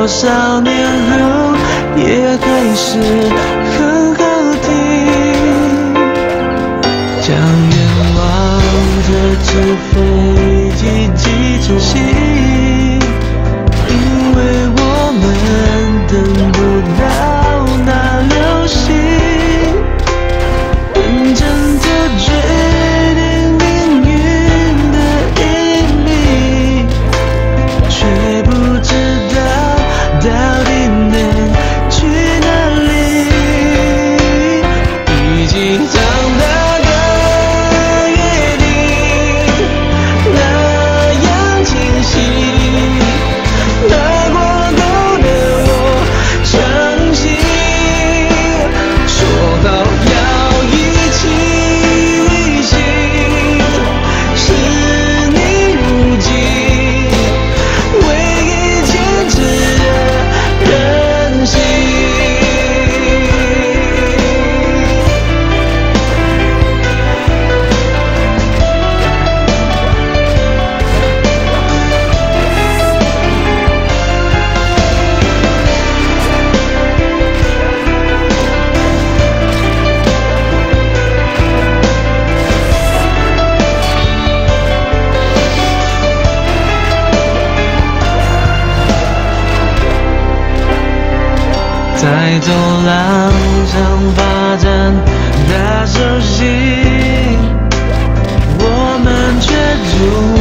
多少年后也还是很好听，将愿望的纸飞机寄出信，因为我们等不到那流星，认真做决定命运的引力，却不知道到底能去哪里。已经长大的约定那样清晰，那过后的我相信，说好要一起旅行，是你如今唯一坚持的任性。在走廊上发展大手心，我们却如